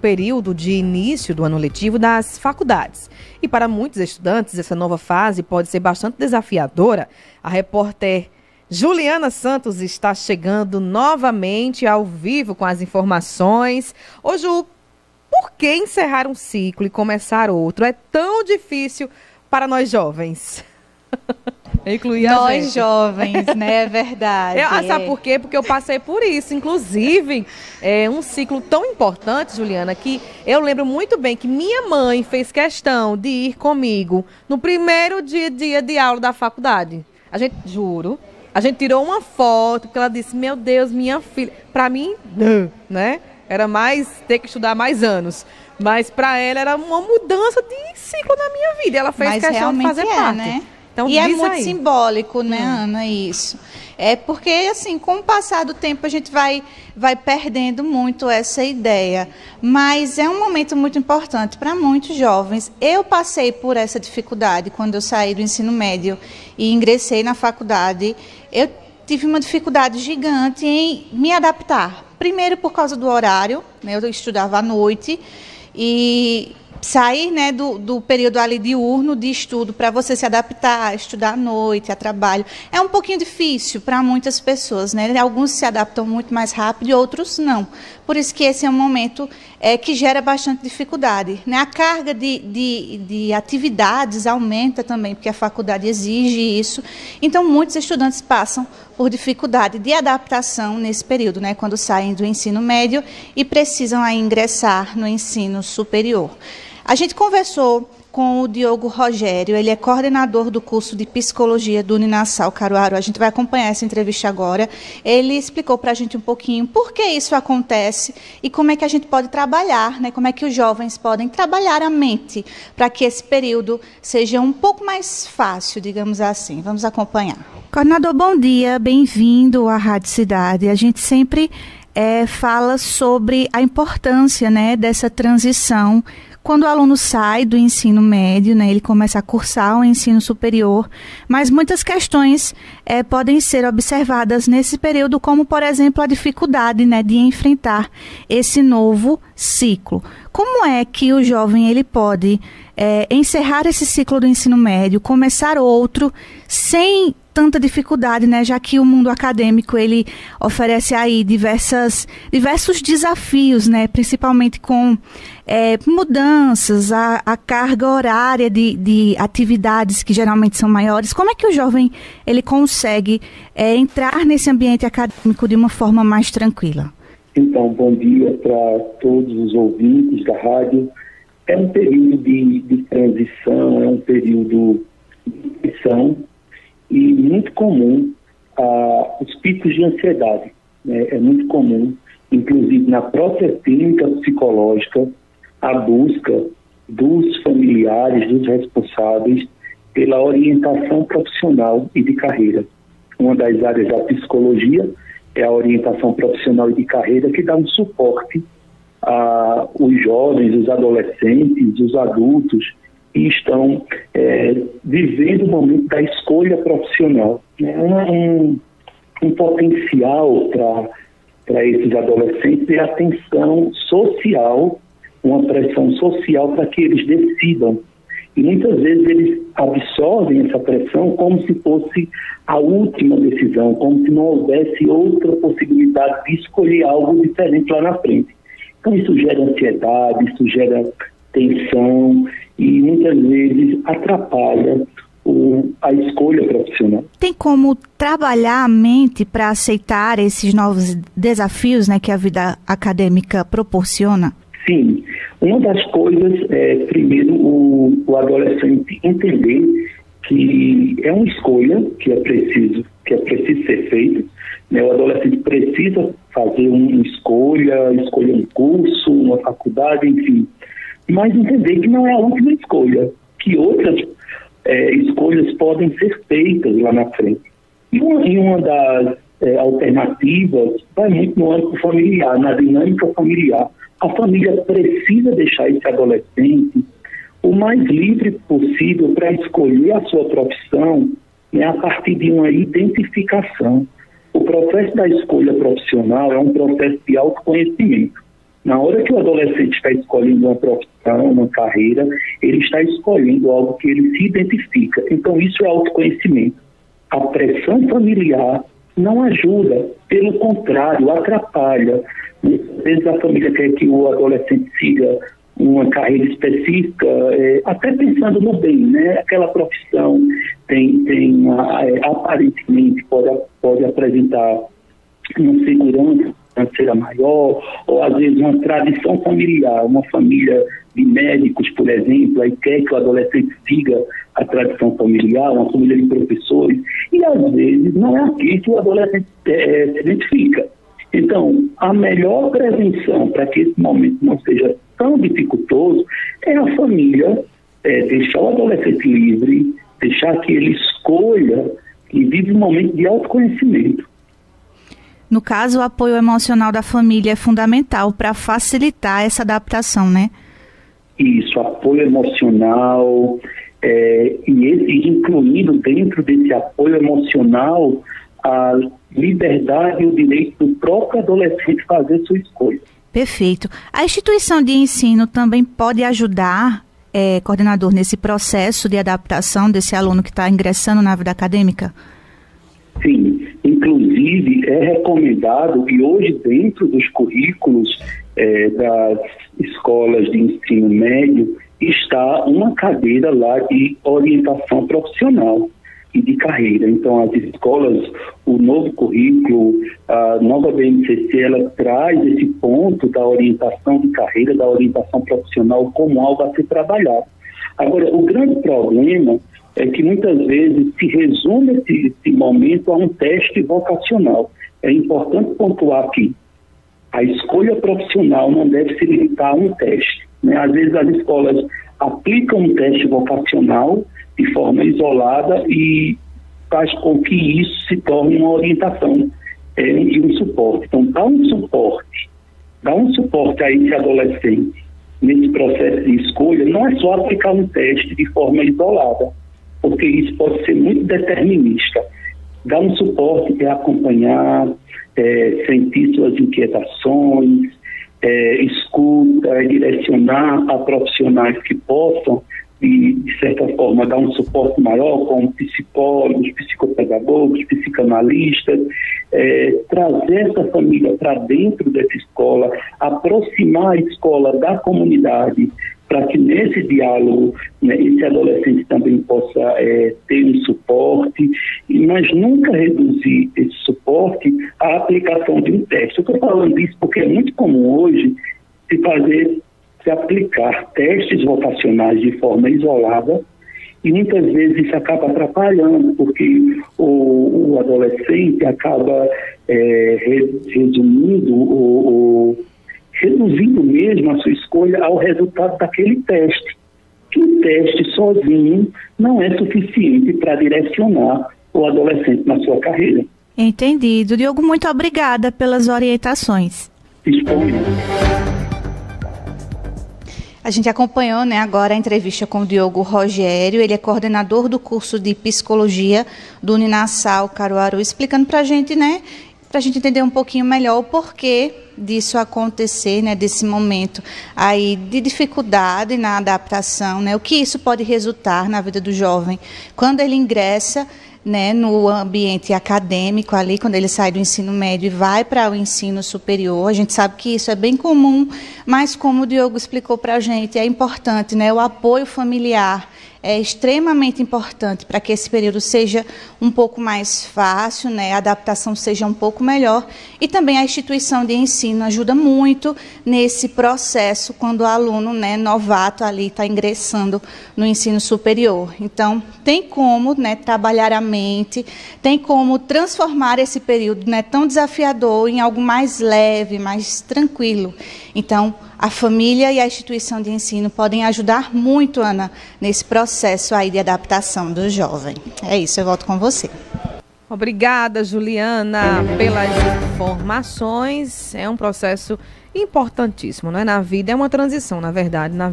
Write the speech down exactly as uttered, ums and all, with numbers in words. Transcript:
período de início do ano letivo das faculdades. E para muitos estudantes, essa nova fase pode ser bastante desafiadora. A repórter Juliana Santos está chegando novamente ao vivo com as informações. Ô Ju, por que encerrar um ciclo e começar outro é tão difícil para nós jovens? Incluir a Nós gente. jovens, né? É verdade. Eu, ah, sabe por quê? Porque eu passei por isso. Inclusive, é um ciclo tão importante, Juliana, que eu lembro muito bem que minha mãe fez questão de ir comigo no primeiro dia, dia de aula da faculdade. A gente, juro, a gente tirou uma foto, porque ela disse, meu Deus, minha filha. Para mim, não, né? Era mais ter que estudar mais anos. Mas para ela era uma mudança de ciclo na minha vida. Ela fez Mas questão de fazer é, parte. Né? Então, e é muito aí. simbólico, né, hum. Ana, isso. É porque, assim, com o passar do tempo, a gente vai, vai perdendo muito essa ideia. Mas é um momento muito importante para muitos jovens. Eu passei por essa dificuldade quando eu saí do ensino médio e ingressei na faculdade. Eu tive uma dificuldade gigante em me adaptar. Primeiro, por causa do horário, né, eu estudava à noite e sair, né, do, do período ali diurno de estudo para você se adaptar, a estudar à noite, a trabalho. É um pouquinho difícil para muitas pessoas, né? Alguns se adaptam muito mais rápido e outros não. Por isso que esse é um momento é, que gera bastante dificuldade, né? A carga de, de, de atividades aumenta também, porque a faculdade exige isso. Então, muitos estudantes passam por dificuldade de adaptação nesse período, né? Quando saem do ensino médio e precisam aí ingressar no ensino superior. A gente conversou com o Diogo Rogério, ele é coordenador do curso de Psicologia do Uninassal Caruaru. A gente vai acompanhar essa entrevista agora. Ele explicou para a gente um pouquinho por que isso acontece e como é que a gente pode trabalhar, né? Como é que os jovens podem trabalhar a mente para que esse período seja um pouco mais fácil, digamos assim. Vamos acompanhar. Coordenador, bom dia, bem-vindo à Rádio Cidade. A gente sempre é, fala sobre a importância, né, dessa transição. Quando o aluno sai do ensino médio, né, ele começa a cursar o ensino superior, mas muitas questões é, podem ser observadas nesse período, como, por exemplo, a dificuldade, né, de enfrentar esse novo ciclo. Como é que o jovem ele pode é, encerrar esse ciclo do ensino médio, começar outro, sem tanta dificuldade, né, já que o mundo acadêmico ele oferece aí diversas, diversos desafios, né, principalmente com é, mudanças, a, a carga horária de, de atividades que geralmente são maiores. Como é que o jovem ele consegue é, entrar nesse ambiente acadêmico de uma forma mais tranquila? Então, bom dia para todos os ouvintes da rádio. É um período de, de transição, é um período de tensão, e muito comum ah, os picos de ansiedade, né? É muito comum, inclusive na própria clínica psicológica, a busca dos familiares, dos responsáveis, pela orientação profissional e de carreira. Uma das áreas da psicologia é a orientação profissional e de carreira, que dá um suporte aos jovens, os adolescentes, os adultos, que estão é, vivendo o momento da escolha profissional. É um, um potencial para esses adolescentes é a tensão social, uma pressão social para que eles decidam. E muitas vezes eles absorvem essa pressão como se fosse a última decisão, como se não houvesse outra possibilidade de escolher algo diferente lá na frente. Então isso gera ansiedade, isso gera tensão e muitas vezes atrapalha o, a escolha profissional. Tem como trabalhar a mente para aceitar esses novos desafios, né, que a vida acadêmica proporciona? Sim. Uma das coisas é, primeiro, o, o adolescente entender que é uma escolha que é preciso, que é preciso ser feita. Né? O adolescente precisa fazer uma escolha, escolher um curso, uma faculdade, enfim. Mas entender que não é a última escolha, que outras é, escolhas podem ser feitas lá na frente. E uma, e uma das é, alternativas vai muito no âmbito familiar, na dinâmica familiar. A família precisa deixar esse adolescente o mais livre possível para escolher a sua profissão, né, a partir de uma identificação. O processo da escolha profissional é um processo de autoconhecimento. Na hora que o adolescente está escolhendo uma profissão, uma carreira, ele está escolhendo algo que ele se identifica. Então, isso é autoconhecimento. A pressão familiar não ajuda, pelo contrário, atrapalha. Muitas vezes a família quer que o adolescente siga uma carreira específica, é, até pensando no bem, né? Aquela profissão tem, tem é, aparentemente pode, pode apresentar uma segurança financeira maior, ou às vezes uma tradição familiar, uma família de médicos, por exemplo, aí quer que o adolescente siga a tradição familiar, uma família de professores, e às vezes não é aqui que o adolescente é, se identifica. Então, a melhor prevenção para que esse momento não seja tão dificultoso é a família é, deixar o adolescente livre, deixar que ele escolha e vive um momento de autoconhecimento. No caso, o apoio emocional da família é fundamental para facilitar essa adaptação, né? Isso, apoio emocional, é, e esse, incluindo dentro desse apoio emocional a liberdade e o direito do próprio adolescente fazer sua escolha. Perfeito. A instituição de ensino também pode ajudar, é, coordenador, nesse processo de adaptação desse aluno que está ingressando na vida acadêmica? Sim, inclusive é recomendado, e hoje dentro dos currículos é, das escolas de ensino médio está uma cadeira lá de orientação profissional e de carreira. Então as escolas, o novo currículo, a nova B N C C, ela traz esse ponto da orientação de carreira, da orientação profissional como algo a ser trabalhado. Agora, o grande problema é que muitas vezes se resume esse, esse momento a um teste vocacional. É importante pontuar aqui, a escolha profissional não deve se limitar a um teste, né? Às vezes as escolas aplicam um teste vocacional de forma isolada e faz com que isso se torne uma orientação é, e um suporte. Então, dá um suporte, dá um suporte a esse adolescente nesse processo de escolha, não é só aplicar um teste de forma isolada, porque isso pode ser muito determinista. Dar um suporte é acompanhar, é, sentir suas inquietações, é, escuta, é direcionar a profissionais que possam, de, de certa forma, dar um suporte maior, como psicólogos, psicopedagogos, psicanalistas, é, trazer essa família para dentro dessa escola, aproximar a escola da comunidade, para que nesse diálogo, né, esse adolescente também possa é, ter um suporte, mas nunca reduzir esse suporte à aplicação de um teste. Eu estou falando disso porque é muito comum hoje se fazer, se aplicar testes vocacionais de forma isolada, e muitas vezes isso acaba atrapalhando, porque o, o adolescente acaba é, resumindo o, o reduzindo mesmo a sua escolha ao resultado daquele teste. Que o teste sozinho não é suficiente para direcionar o adolescente na sua carreira. Entendido. Diogo, muito obrigada pelas orientações. Disponha. A gente acompanhou, né, agora a entrevista com o Diogo Rogério, ele é coordenador do curso de Psicologia do Uninassal Caruaru, explicando para a gente, né, para a gente entender um pouquinho melhor o porquê disso acontecer, né, desse momento aí de dificuldade na adaptação, né, o que isso pode resultar na vida do jovem quando ele ingressa, né, no ambiente acadêmico ali, quando ele sai do ensino médio e vai para o ensino superior. A gente sabe que isso é bem comum, mas como o Diogo explicou para a gente, é importante, né, o apoio familiar é extremamente importante para que esse período seja um pouco mais fácil, né, a adaptação seja um pouco melhor, e também a instituição de ensino ajuda muito nesse processo quando o aluno, né, novato ali está ingressando no ensino superior. Então, tem como, né, trabalhar a mente, tem como transformar esse período, né, tão desafiador em algo mais leve, mais tranquilo. Então, a família e a instituição de ensino podem ajudar muito, Ana, nesse processo aí de adaptação do jovem. É isso, eu volto com você. Obrigada, Juliana, pelas informações. É um processo importantíssimo, não é? Na vida, é uma transição, na verdade, na